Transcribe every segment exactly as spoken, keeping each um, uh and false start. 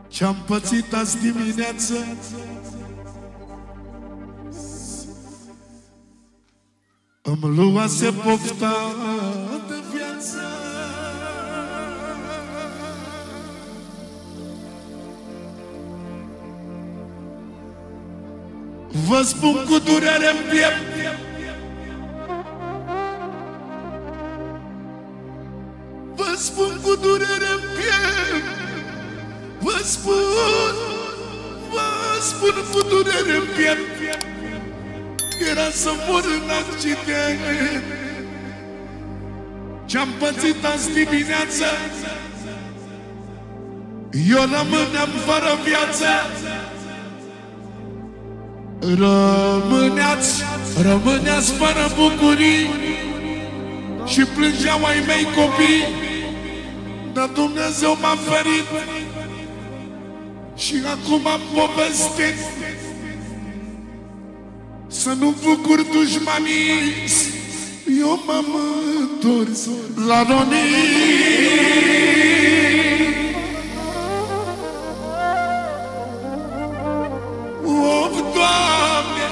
Ce-am pățit azi dimineață îmi luase pofta de viață. Vă spun cu durere în piept, vă spun cu durere în piept, vă spun, vă spun cu durere în piept, era să mor în accident. Ce-am pățit azi dimineață, eu rămâneam fără viață. Rămâneați, rămâneați fără bucurii și plângeau ai mei copii, dar Dumnezeu m-a ferit și acum am povestit. Să nu bucur dușmanii, eu m-am întors la Ronii. Of, Doamne,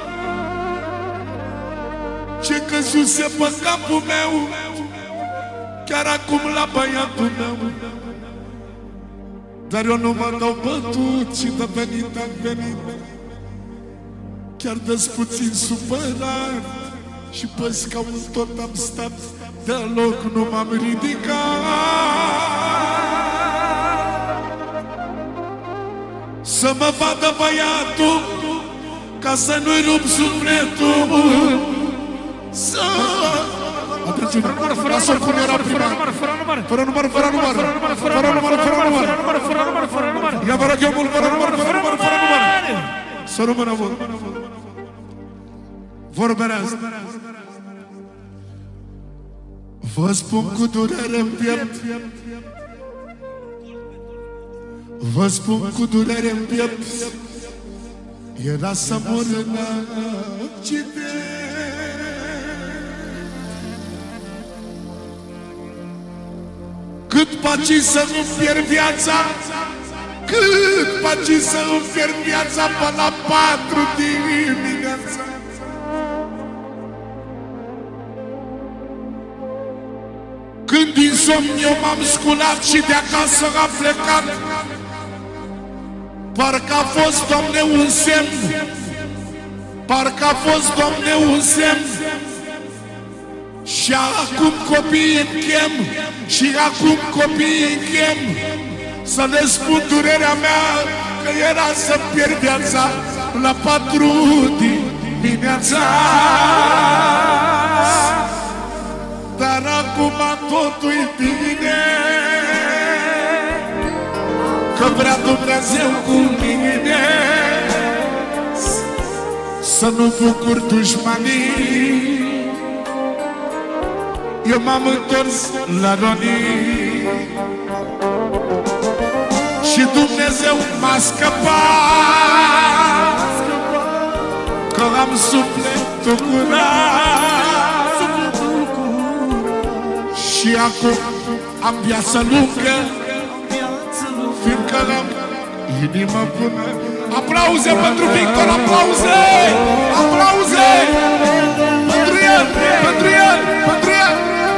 ce căzuse pe capul meu, chiar acum la băiatul meu. Dar eu nu mă dau bătut și de venit am venit, chiar de-s puțin supărat, și pe scaun tot am stat, deloc nu m-am ridicat. Să mă vadă băiatul, ca să nu-i rup sufletul. Să... Atențiune, lasă-l cum era prima. Fără număr, fără număr, fără număr, fără număr. Ia vă rog eu mult, fără număr, fără număr, fără număr. Să rămână vor. Vorberează. Vă spun cu durere în piept, vă spun cu durere în piept, era să mor în accident. Cât paci să nu pierd viața, cât paci să nu pierd viața, până la patru dimineața. Când din somn eu m-am sculat și de acasă am plecat, parcă a fost, Doamne, un semn, parcă a fost, Doamne, un semn. Și acum copiii îmi chem, și acum copiii îmi chem, să le spun durerea mea, că era să pierd viața la patru dimineața. Dar acum totul-i bine, că vrea Dumnezeu cu mine să nu bucur dușmanii. Eu m-am întors la Ronii și Dumnezeu m-a scăpat, că am sufletul curat și acum am viață lungă, fiindcă am inimă bună. Aplauze pentru Victor, aplauze! Aplauze! Pentru el, pentru el, pentru el!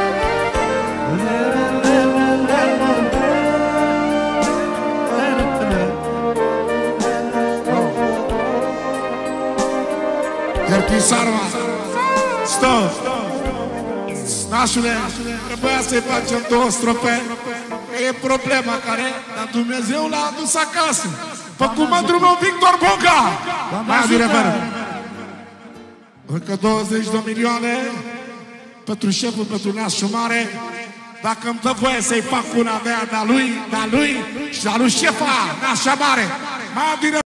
Iar Sarma, stop! Nașule, trebuia să-i facem două strofe. E problema care, dar Dumnezeu l-a adus acasă. Făcut mândrul meu Victor Bonga. Mai adi reveră. Încă douăzeci de milioane pentru șeful, pentru nașul mare. Dacă îmi dă voie să-i fac una de-a de-a lui, de-a lui și de-a lui șefa, nașa mare. Mai adi reveră.